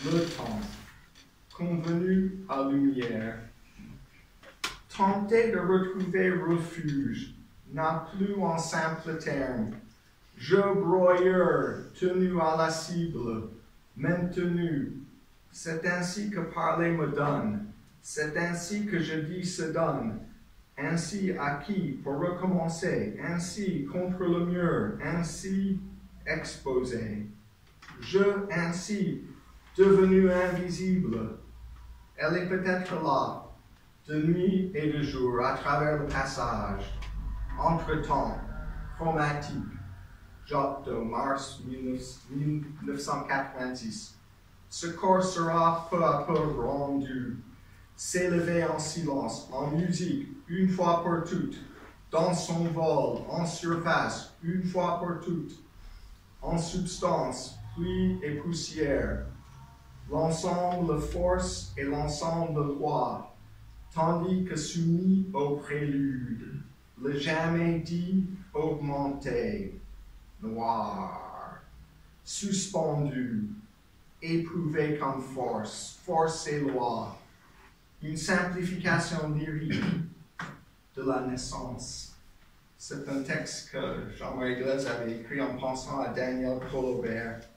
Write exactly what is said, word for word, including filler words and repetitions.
le temps, convenu à lumière. Tenter de retrouver refuge, n'a plus en simple terme. Je broyeur, tenu à la cible, maintenu. C'est ainsi que parler me donne, c'est ainsi que je dis se donne. Ainsi acquis pour recommencer, ainsi contre le mur, ainsi exposé. Je, ainsi, devenu invisible. Elle est peut-être là, de nuit et de jour, à travers le passage. Entre-temps, chromatique, Jacques de mars mille neuf cent quatre-vingt-dix. Ce corps sera peu à peu rendu, s'élever en silence, en musique, une fois pour toutes, dans son vol, en surface, une fois pour toutes, en substance, pluie et poussière, l'ensemble force et l'ensemble loi, tandis que soumis au prélude, le jamais dit augmenté, noir, suspendu, éprouvé comme force, force et loi, une simplification lyrique de la naissance. C'est un texte que Jean-Marie Glaise avait écrit en pensant à Daniel Colobert.